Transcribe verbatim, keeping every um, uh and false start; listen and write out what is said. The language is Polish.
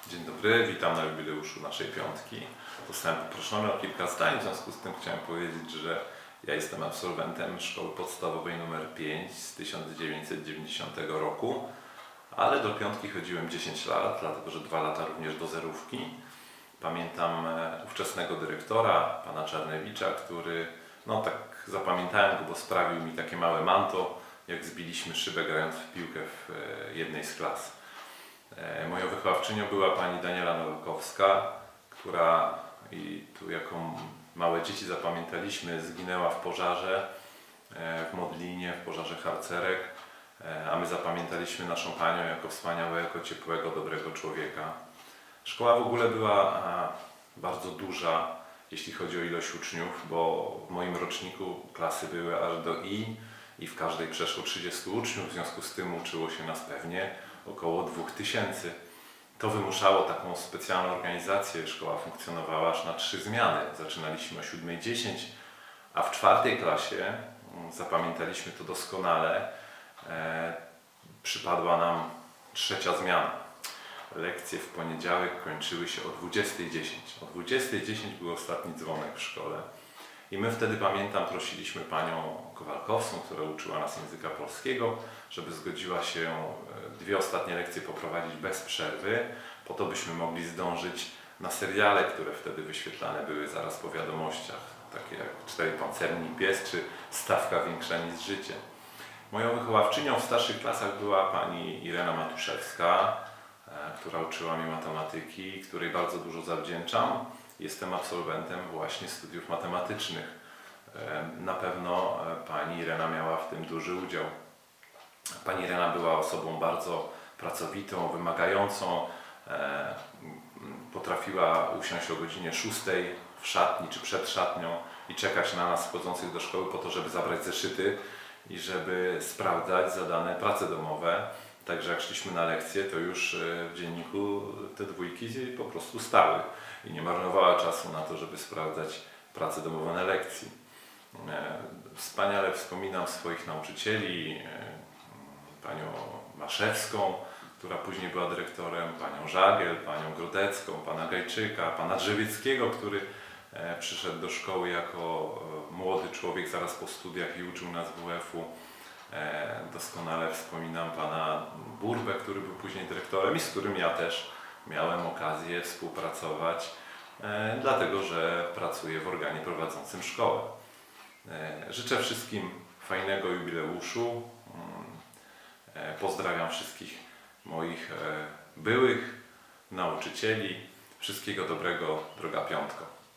Dzień dobry, witam na jubileuszu naszej piątki. Zostałem poproszony o kilka zdań, w związku z tym chciałem powiedzieć, że ja jestem absolwentem szkoły podstawowej numer pięć z tysiąc dziewięćset dziewięćdziesiątego roku, ale do piątki chodziłem dziesięć lat, dlatego że dwa lata również do zerówki. Pamiętam ówczesnego dyrektora, pana Czarnewicza, który, no tak zapamiętałem go, bo sprawił mi takie małe manto, jak zbiliśmy szybę grając w piłkę w jednej z klas. Moją wychowawczynią była pani Daniela Nowakowska, która, i tu jako małe dzieci zapamiętaliśmy, zginęła w pożarze w Modlinie, w pożarze harcerek, a my zapamiętaliśmy naszą panią jako wspaniałego, ciepłego, dobrego człowieka. Szkoła w ogóle była bardzo duża, jeśli chodzi o ilość uczniów, bo w moim roczniku klasy były aż do I i w każdej przeszło trzydziestu uczniów, w związku z tym uczyło się nas pewnie około dwóch tysięcy. To wymuszało taką specjalną organizację. Szkoła funkcjonowała aż na trzy zmiany. Zaczynaliśmy o siódmej dziesięć, a w czwartej klasie, zapamiętaliśmy to doskonale, e, przypadła nam trzecia zmiana. Lekcje w poniedziałek kończyły się o dwudziestej dziesięć. O dwudziestej dziesięć był ostatni dzwonek w szkole. I my wtedy, pamiętam, prosiliśmy panią Kowalkowską, która uczyła nas języka polskiego, żeby zgodziła się dwie ostatnie lekcje poprowadzić bez przerwy, po to byśmy mogli zdążyć na seriale, które wtedy wyświetlane były zaraz po wiadomościach, takie jak Cztery pancerni i pies czy Stawka większa niż życie. Moją wychowawczynią w starszych klasach była pani Irena Matuszewska, która uczyła mnie matematyki, której bardzo dużo zawdzięczam. Jestem absolwentem właśnie studiów matematycznych. Na pewno pani Irena miała w tym duży udział. Pani Irena była osobą bardzo pracowitą, wymagającą. Potrafiła usiąść o godzinie szóstej w szatni czy przed szatnią i czekać na nas wchodzących do szkoły po to, żeby zabrać zeszyty i żeby sprawdzać zadane prace domowe. Także jak szliśmy na lekcje, to już w dzienniku te dwójki po prostu stały i nie marnowała czasu na to, żeby sprawdzać prace domowe na lekcji. Wspaniale wspominam swoich nauczycieli, panią Maszewską, która później była dyrektorem, panią Żagiel, panią Grodecką, pana Gajczyka, pana Drzewieckiego, który przyszedł do szkoły jako młody człowiek zaraz po studiach i uczył nas W F-u. Doskonale wspominam pana Burbę, który był później dyrektorem i z którym ja też miałem okazję współpracować, dlatego że pracuję w organie prowadzącym szkołę. Życzę wszystkim fajnego jubileuszu. Pozdrawiam wszystkich moich byłych nauczycieli. Wszystkiego dobrego, droga piątko.